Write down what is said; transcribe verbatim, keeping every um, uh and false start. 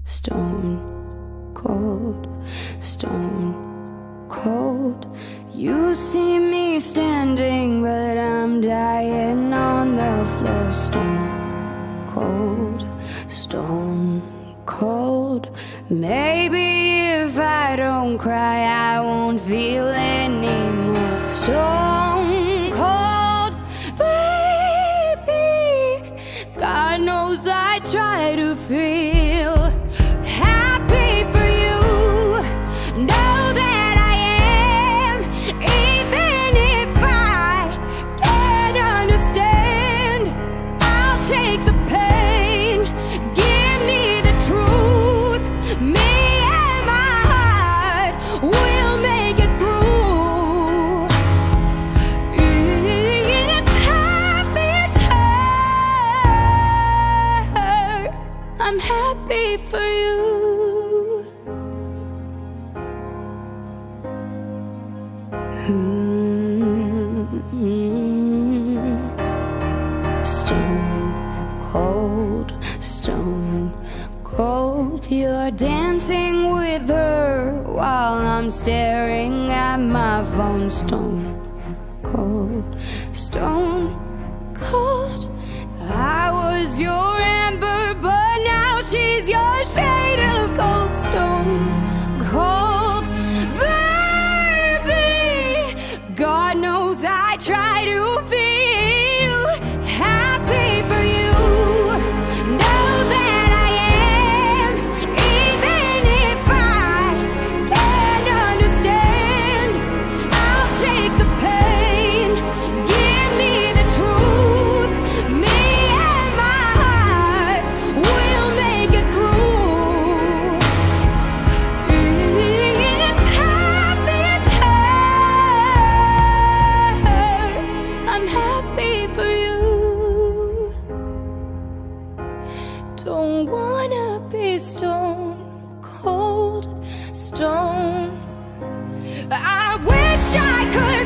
stone cold, stone cold. You see me standing, but I'm dying on the floor. Stone cold, stone cold. Maybe if I don't cry, I won't feel anymore. Stone cold, baby. God knows I try to feel happy for you. Know that I am, even if I can't understand. I'll take the pain, give me the truth. Me and my heart will make it through. If happy's hurt, I'm happy for you. Stone cold, stone cold. You're dancing with her while I'm staring at my phone. Stone cold, stone cold. I was your amber, but now she's your shade of gold. Stone cold, baby. God knows I try to feel happy for you. Know that I am, even if I can't understand. I'll take the pain, give me the truth. Me and my heart will make it through. If happy's hurt, I'm happy for you. Don't wanna be stone cold, stone. I wish I could